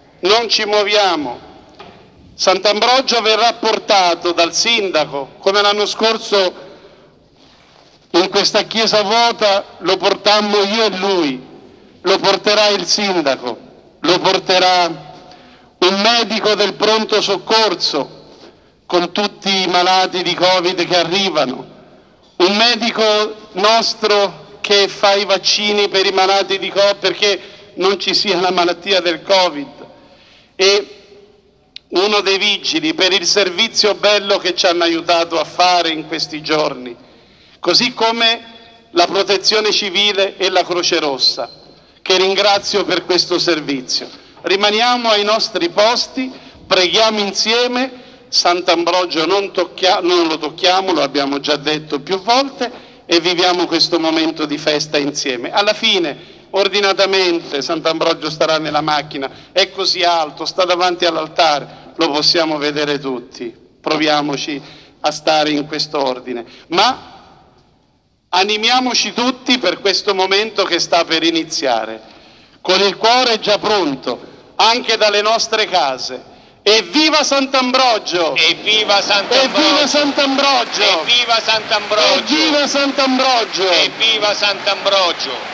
Sant'Ambrogio verrà portato dal sindaco, come l'anno scorso in questa chiesa vuota lo portammo io e lui, lo porterà il sindaco, lo porterà un medico del pronto soccorso con tutti i malati di Covid che arrivano, un medico nostro che fa i vaccini per i malati di Covid perché non ci sia la malattia del Covid, e uno dei vigili per il servizio bello che ci hanno aiutato a fare in questi giorni, così come la Protezione Civile e la Croce Rossa, che ringrazio per questo servizio. Rimaniamo ai nostri posti, preghiamo insieme. Sant'Ambrogio non lo tocchiamo, lo abbiamo già detto più volte, e viviamo questo momento di festa insieme. Alla fine, ordinatamente, Sant'Ambrogio starà nella macchina, è così alto, sta davanti all'altare, lo possiamo vedere tutti. Proviamoci a stare in questo ordine, ma animiamoci tutti per questo momento che sta per iniziare, con il cuore già pronto, anche dalle nostre case. Evviva Sant'Ambrogio! Evviva Sant'Ambrogio! Evviva Sant'Ambrogio! Evviva Sant'Ambrogio! Evviva Sant'Ambrogio! Evviva Sant'Ambrogio!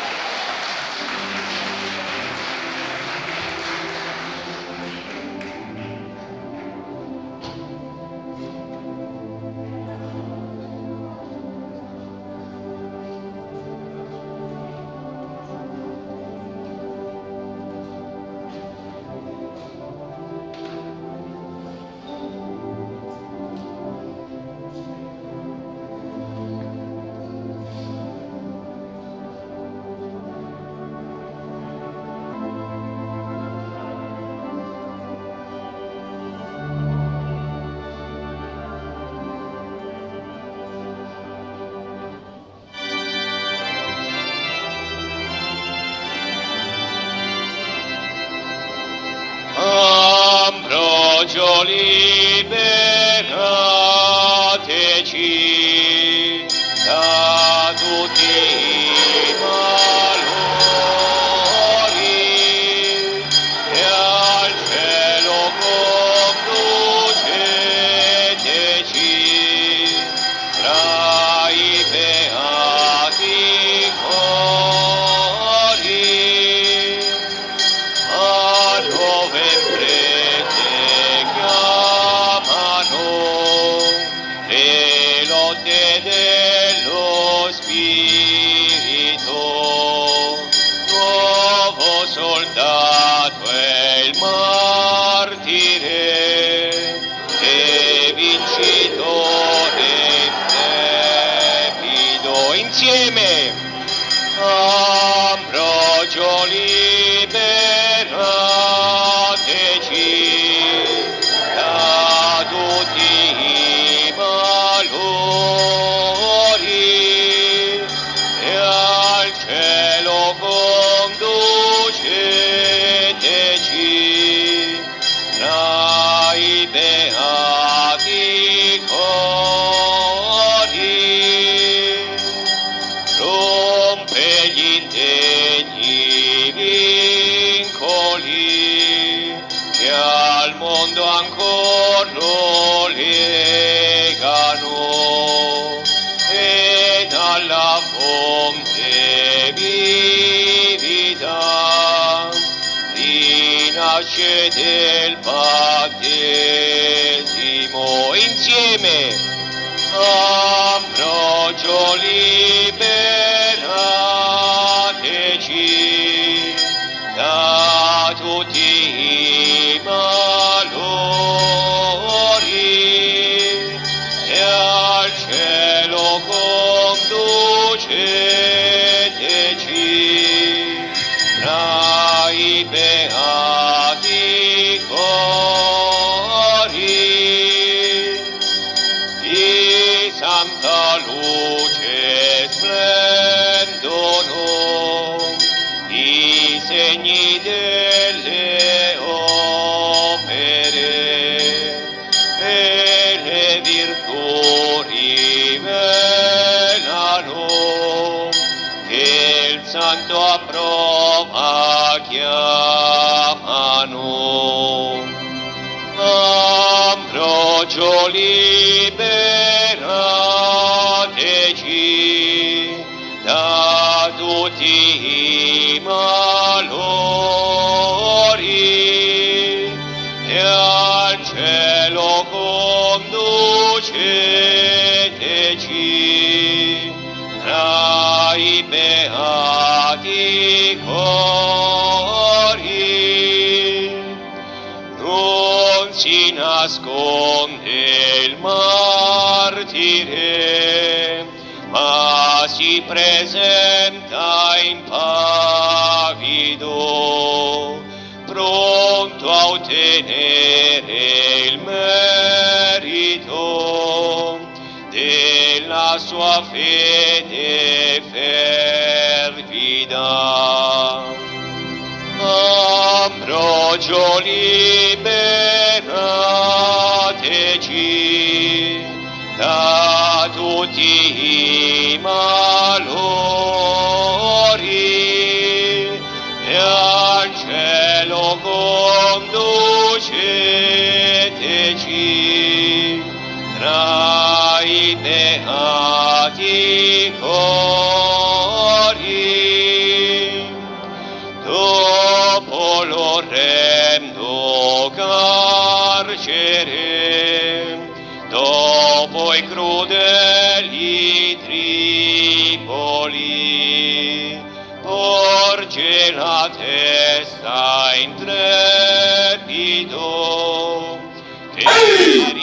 Ambrogio, liberateci da tutti Ambrocio liberateci da tutti i malori e al cielo conduceteci tra i beati cori. Rompe gli indegni vincoli che al mondo ancora lo legano e dalla fonte vivida rinasce del battesimo insieme. Ambrocio liberateci da tutti i malori e al cielo conduceteci tra i beati cori. Di santa luce splendono i segni delle opere e le virtù rivelano che il santo approva chiamano. Ambrocio liberateci da tutti i malori e al cielo conduceteci tra i beati cori. Non si nasconde il martire, ma si presenta impavido, pronto a ottenere il merito della sua fede fervida. Ambrocio liberateci da tutti i malori e al cielo conduceteci tra i beati cori. Dopo l'orrendo carcere, dopo i crudeli tripoli, porge la testa in trepido per il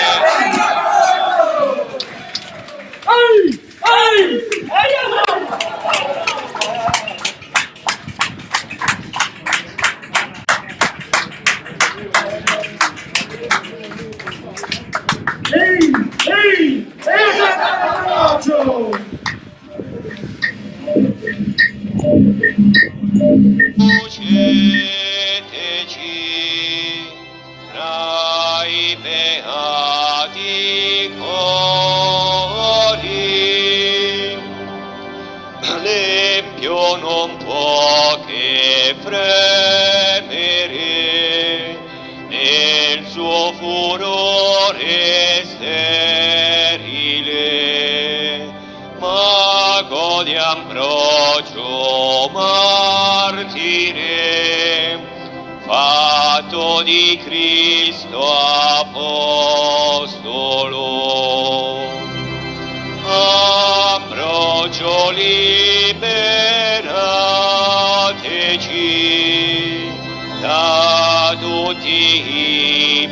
Conduceteci tra i beati cori. L'empio non può che fremere nel suo furore sterile, mago di Ambrogio martire, fatto di Cristo apostolo. Ambrogio liberateci da tutti i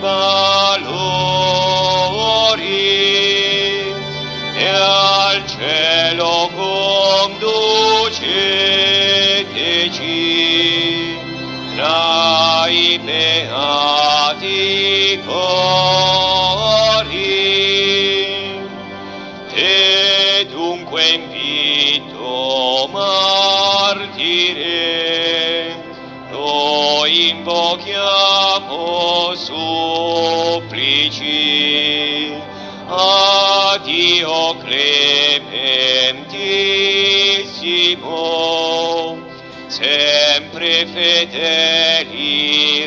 malori e al cielo conduceteci conduci tra i beati cori. Te dunque invito, martire, noi invochiamo supplici a Dio clementissimo, sempre fedeli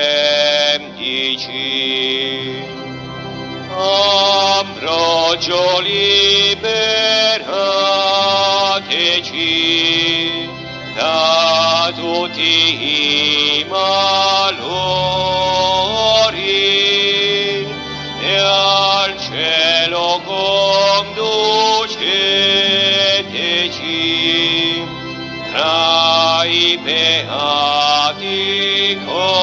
rendici. Ambrogio liberateci da tutti i malori e al cielo conduceteci tra i beati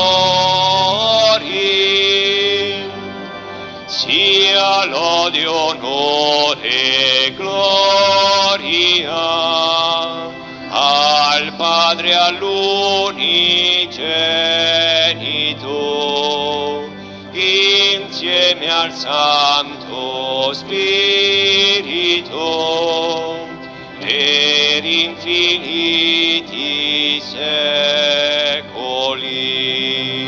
cori. Sia lode, onore e gloria al Padre, all'unigenito, insieme al Santo Spirito, per infiniti secoli.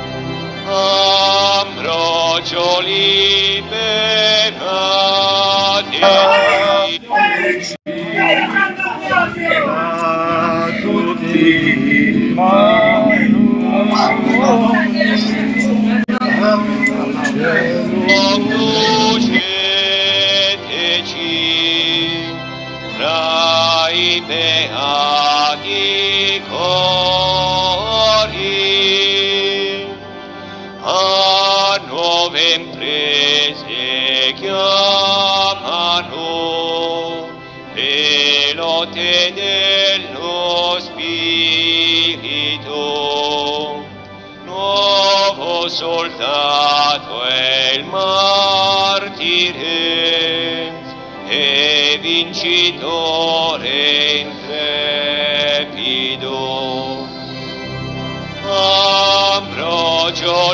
Ambrogio liberateci da tutti i conduceteci tra i beati cori. A nuove imprese chiamano e lotte dello Spirito. Nuovo soldato è il martire e vincitore intrepido. Ambrogio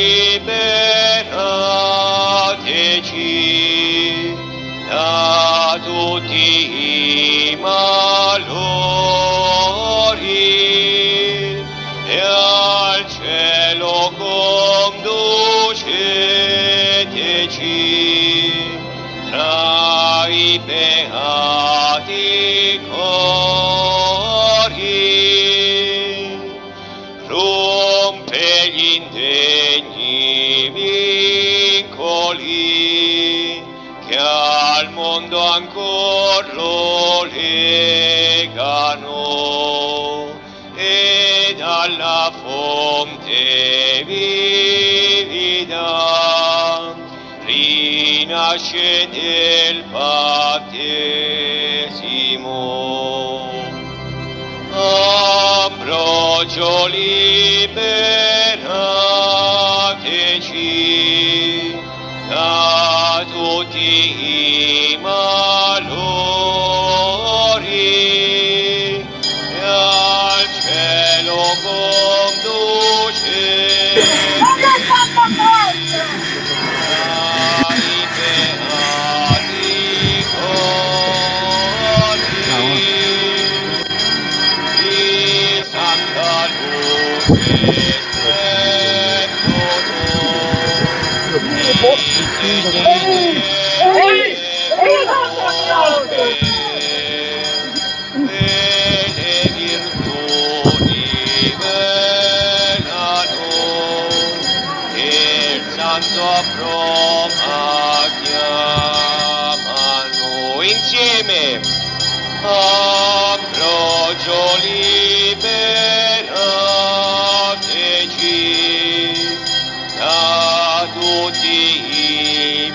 liberateci da tutti i malori e al cielo conduceteci tra i beati cori. Rompe gli indegni vincoli che al mondo ancor lo legano e dalla fonte vivida rinasce del battesimo. Ambrogio liberateci da tutti i malori e al cielo conduceteci tra i beati cori. Di santa luce le virtudi velano e il santo approma chiamano insieme. Ambrogio liberateci da tutti i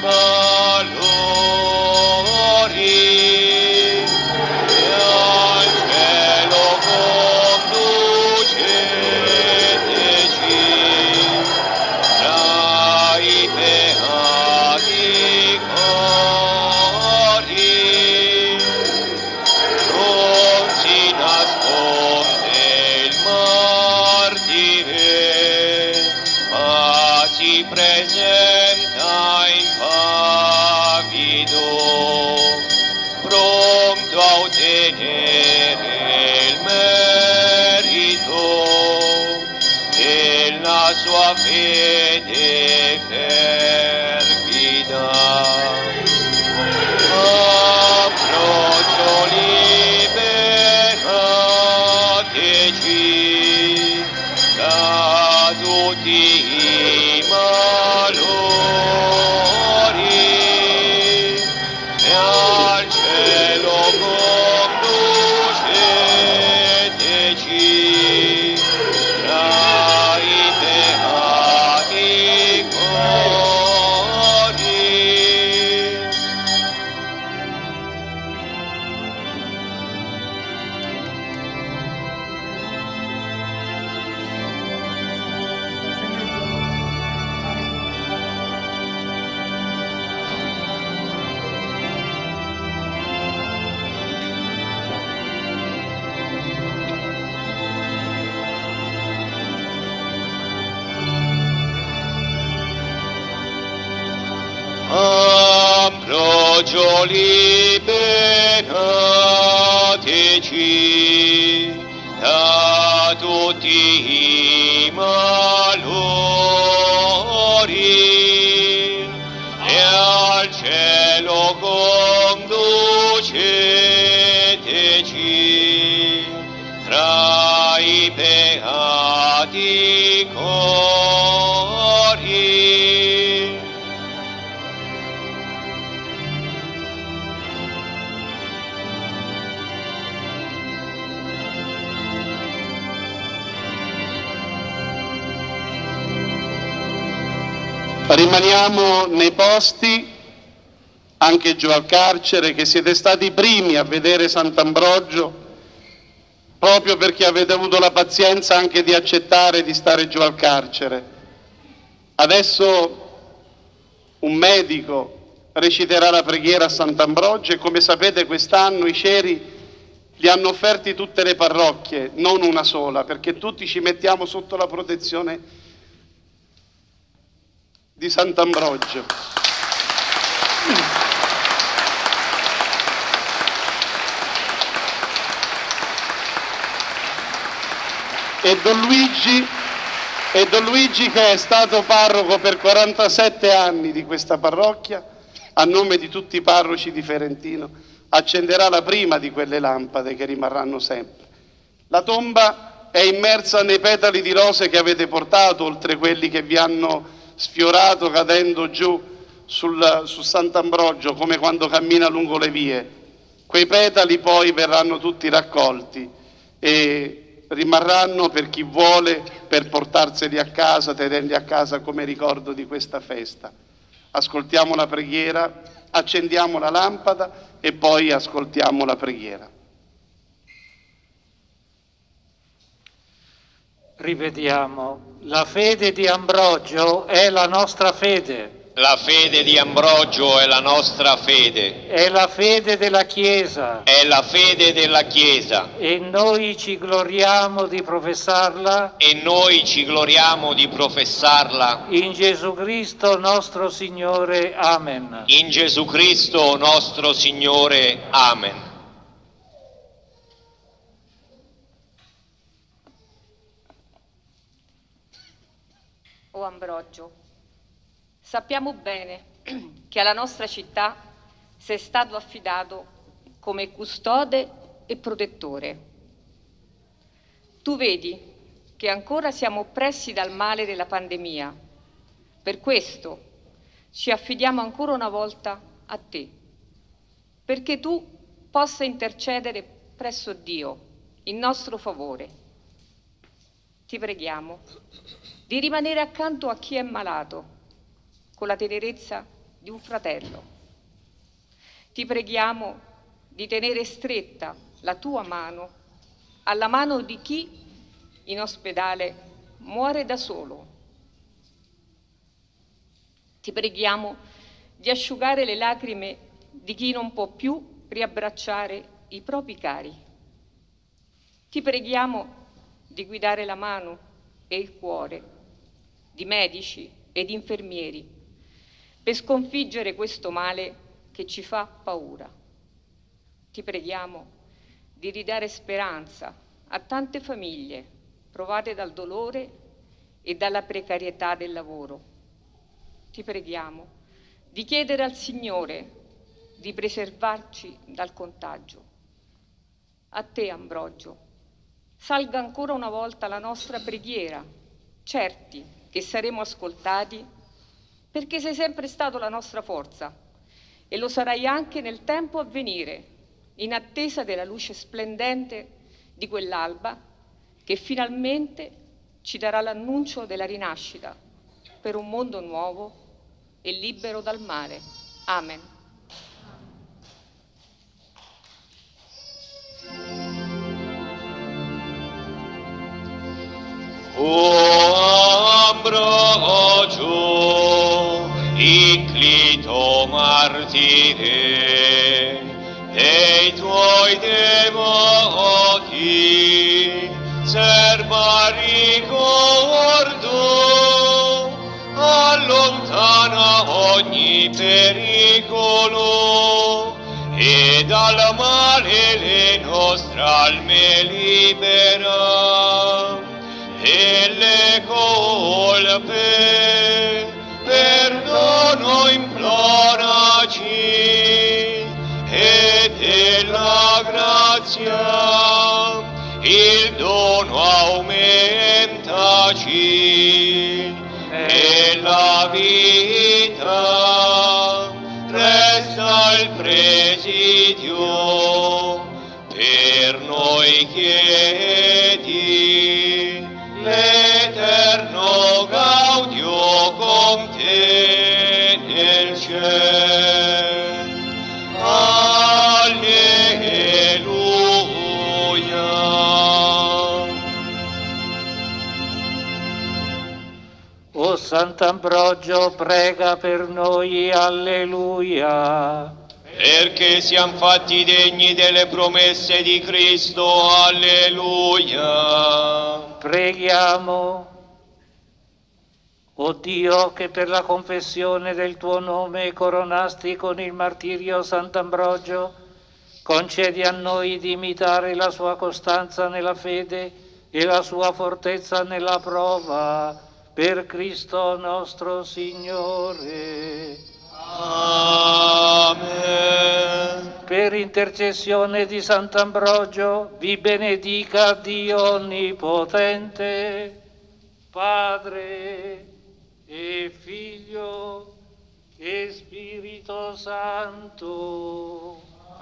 malori e al cielo conduceteci tra i beati cori. Ambrogio liberatici da tutti i malori e al cielo conduceteci tra i beati cori. Rimaniamo nei posti, anche giù al carcere, che siete stati i primi a vedere Sant'Ambrogio, proprio perché avete avuto la pazienza anche di accettare di stare giù al carcere. Adesso un medico reciterà la preghiera a Sant'Ambrogio e, come sapete, quest'anno i ceri li hanno offerti tutte le parrocchie, non una sola, perché tutti ci mettiamo sotto la protezione di Sant'Ambrogio. E Don Luigi, che è stato parroco per 47 anni di questa parrocchia, a nome di tutti i parroci di Ferentino, accenderà la prima di quelle lampade che rimarranno sempre. La tomba è immersa nei petali di rose che avete portato, oltre quelli che vi hanno sfiorato cadendo giù su Sant'Ambrogio, come quando cammina lungo le vie. Quei petali poi verranno tutti raccolti e rimarranno per chi vuole, per portarseli a casa, tenerli a casa come ricordo di questa festa. Ascoltiamo la preghiera, accendiamo la lampada e poi ascoltiamo la preghiera. Rivediamo, la fede di Ambrogio è la nostra fede. La fede di Ambrogio è la nostra fede. È la fede della Chiesa. È la fede della Chiesa. E noi ci gloriamo di professarla. E noi ci gloriamo di professarla. In Gesù Cristo nostro Signore. Amen. In Gesù Cristo nostro Signore. Amen. O Ambrogio, sappiamo bene che alla nostra città sei stato affidato come custode e protettore. Tu vedi che ancora siamo oppressi dal male della pandemia. Per questo ci affidiamo ancora una volta a te, perché tu possa intercedere presso Dio in nostro favore. Ti preghiamo di rimanere accanto a chi è malato, con la tenerezza di un fratello. Ti preghiamo di tenere stretta la tua mano alla mano di chi in ospedale muore da solo. Ti preghiamo di asciugare le lacrime di chi non può più riabbracciare i propri cari. Ti preghiamo di guidare la mano e il cuore di medici ed infermieri per sconfiggere questo male che ci fa paura. Ti preghiamo di ridare speranza a tante famiglie provate dal dolore e dalla precarietà del lavoro. Ti preghiamo di chiedere al Signore di preservarci dal contagio. A te, Ambrogio, salga ancora una volta la nostra preghiera, certi che saremo ascoltati, perché sei sempre stato la nostra forza e lo sarai anche nel tempo a venire, in attesa della luce splendente di quell'alba che finalmente ci darà l'annuncio della rinascita per un mondo nuovo e libero dal male. Amen. O Ambrogio, inclito martire dei tuoi devoti, serva ricordo, allontana ogni pericolo e dal male le nostre alme libera, delle colpe perdono imploraci e della grazia il dono aumentaci e la vita resta il presidio. Per noi chiedi l'eterno gaudio con te nel cielo. Alleluia. O Sant'Ambrogio, prega per noi. Alleluia. Perché siamo fatti degni delle promesse di Cristo. Alleluia. Preghiamo. O Dio, che per la confessione del tuo nome coronasti con il martirio Sant'Ambrogio, concedi a noi di imitare la sua costanza nella fede e la sua fortezza nella prova, per Cristo nostro Signore. Amen. Per intercessione di Sant'Ambrogio vi benedica Dio Onnipotente, Padre e Figlio e Spirito Santo.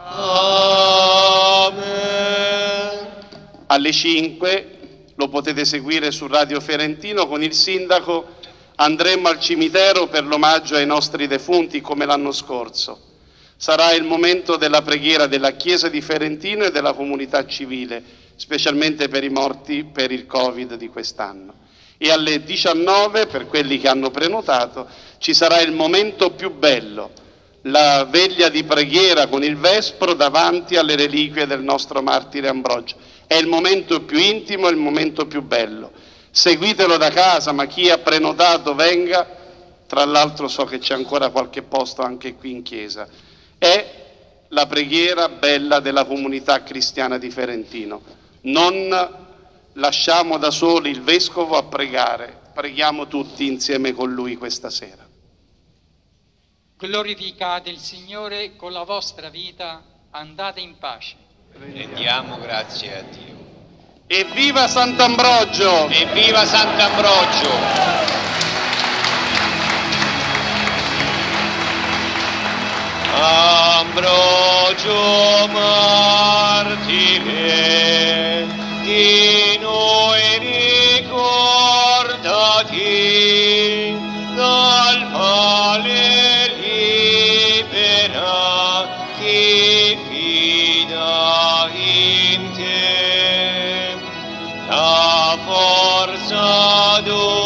Amen. Alle 5 lo potete seguire su Radio Ferentino con il sindaco. Andremo al cimitero per l'omaggio ai nostri defunti come l'anno scorso. Sarà il momento della preghiera della Chiesa di Ferentino e della comunità civile, specialmente per i morti per il Covid di quest'anno. E alle 19, per quelli che hanno prenotato, ci sarà il momento più bello, la veglia di preghiera con il vespro davanti alle reliquie del nostro martire Ambrogio. È il momento più intimo, è il momento più bello. Seguitelo da casa, ma chi ha prenotato venga. Tra l'altro so che c'è ancora qualche posto anche qui in chiesa. È la preghiera bella della comunità cristiana di Ferentino. Non lasciamo da soli il Vescovo a pregare, preghiamo tutti insieme con lui questa sera. Glorificate il Signore con la vostra vita, andate in pace. Rendiamo grazie a Dio. Evviva Sant'Ambrogio! Evviva Sant'Ambrogio! Ambrogio martire, di noi ricordati, dal male libera chi fida in te. La forza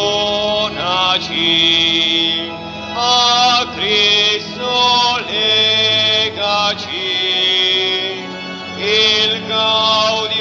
donaci, a Cristo legaci, il gaudio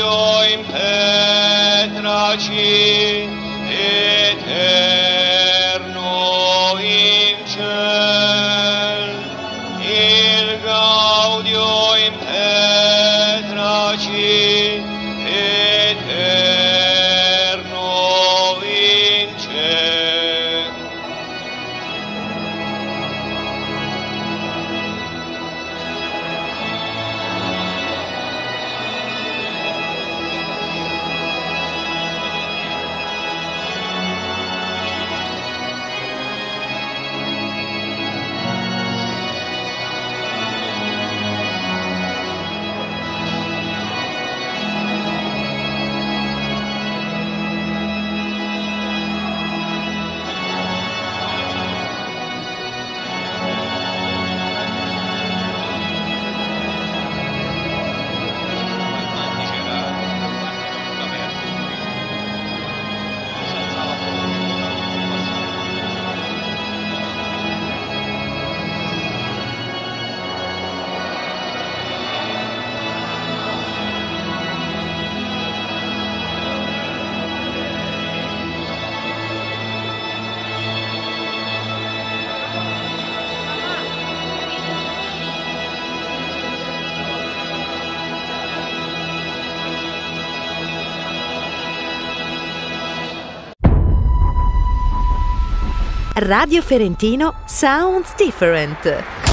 Radio Ferentino Sounds Different.